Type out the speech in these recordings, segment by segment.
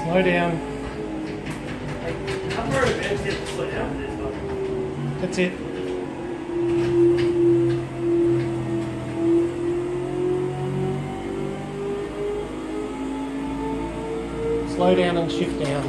Slow down. How far advanced you have to slow down for this stuff? That's it. Slow down and shift down.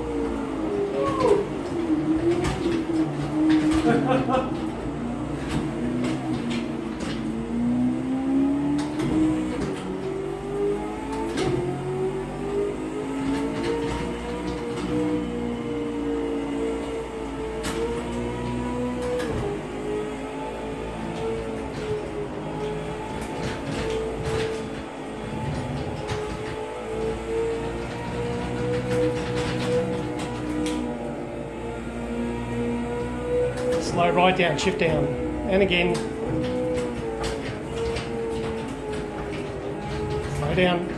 Slow right down, shift down. And again. Slow down.